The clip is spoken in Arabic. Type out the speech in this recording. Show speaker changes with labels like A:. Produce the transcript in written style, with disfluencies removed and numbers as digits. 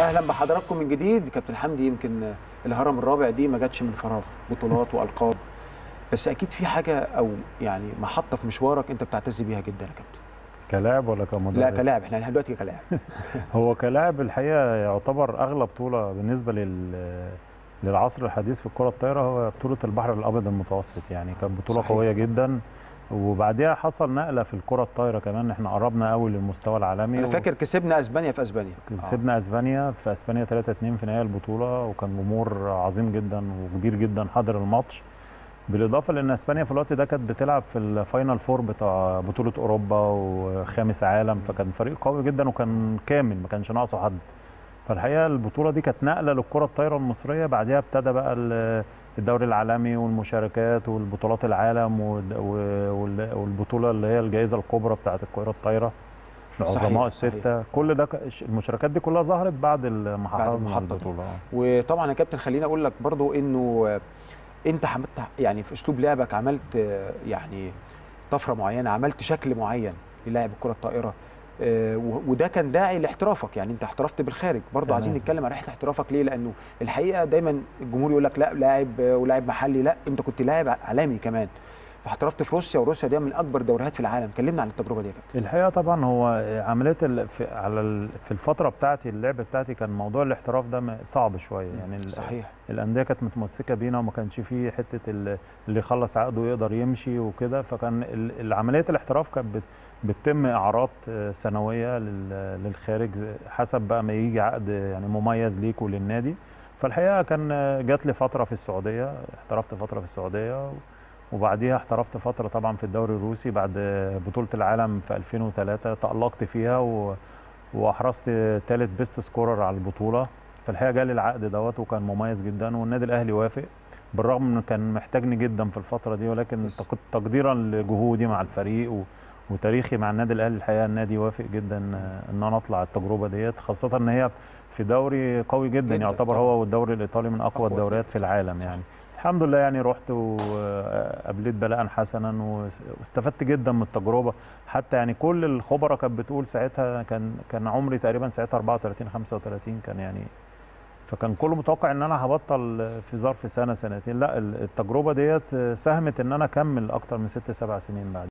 A: اهلا بحضراتكم من جديد. كابتن حمدي، يمكن الهرم الرابع دي ما جاتش من فراغ، بطولات والقاب، بس اكيد في حاجه او يعني محطه في مشوارك انت بتعتز بيها جدا يا كابتن.
B: كلاعب ولا
A: لا
B: كمدرب؟
A: كلاعب، احنا دلوقتي كلاعب.
B: هو كلاعب الحقيقه يعتبر اغلى بطوله بالنسبه للعصر الحديث في الكره الطايره هو بطوله البحر الابيض المتوسط، يعني كانت بطوله
A: صحيح.
B: قويه جدا. وبعديها حصل نقله في الكره الطايره كمان، احنا قربنا قوي للمستوى العالمي
A: انا فاكر كسبنا اسبانيا في اسبانيا.
B: وكسبنا اسبانيا في اسبانيا 3-2 في نهائي البطوله، وكان جمهور عظيم جدا وكبير جدا حضر الماتش. بالاضافه لان اسبانيا في الوقت ده كانت بتلعب في الفاينل فور بتاع بطوله اوروبا وخامس عالم، فكان فريق قوي جدا وكان كامل ما كانش ناقصه حد. فالحقيقه البطوله دي كانت نقله للكره الطايره المصريه. بعدها ابتدى بقى الدوري العالمي والمشاركات والبطولات العالم والبطوله اللي هي الجائزه الكبرى بتاعه الكره الطايره، العظماء السته. كل ده المشاركات دي كلها ظهرت بعد ما حققنا البطوله.
A: وطبعا يا كابتن خليني اقول لك برضو انه انت عملت يعني في اسلوب لعبك، عملت يعني طفره معينه، عملت شكل معين للاعب الكره الطائره، وده كان داعي لاحترافك. يعني انت احترفت بالخارج برضه. عايزين نتكلم عن رحله احترافك ليه، لانه الحقيقه دايما الجمهور يقول لك لا لاعب ولاعب محلي، لا انت كنت لاعب عالمي كمان. فاحترفت في روسيا، وروسيا دي من اكبر دوريات في العالم. كلمنا عن التجربه دي يا كابتن.
B: الحقيقه طبعا هو عمليه في الفتره بتاعتي اللعب بتاعتي كان موضوع الاحتراف ده صعب شويه، يعني
A: صحيح.
B: الانديه كانت متمسكه بينا وما كانش فيه حته اللي يخلص عقده يقدر يمشي وكده. فكان عمليه الاحتراف كانت بتتم اعارات سنويه للخارج حسب بقى ما يجي عقد يعني مميز ليك وللنادي. فالحقيقه كان جات لي فتره في السعوديه، احترفت فتره في السعوديه، وبعديها احترفت فترة طبعا في الدوري الروسي بعد بطولة العالم في 2003 تألقت فيها وأحرزت ثالث بيست سكورر على البطولة. فالحقيقة جالي العقد دوت وكان مميز جدا، والنادي الأهلي وافق بالرغم إنه كان محتاجني جدا في الفترة دي، ولكن تقديرا لجهودي مع الفريق وتاريخي مع النادي الأهلي الحقيقة النادي وافق جدا إن أنا أطلع التجربة ديت، خاصة إن هي في دوري قوي جدا يعتبر هو والدوري الإيطالي من أقوى الدوريات في العالم يعني. الحمد لله يعني رحت وقابلت بلاء حسنا واستفدت جدا من التجربه. حتى يعني كل الخبراء كانت بتقول ساعتها كان عمري تقريبا ساعتها 34 35 كان يعني، فكان كله متوقع ان انا هبطل في ظرف سنه سنتين. لا التجربه ديت ساهمت ان انا اكمل اكتر من 6 7 سنين بعد.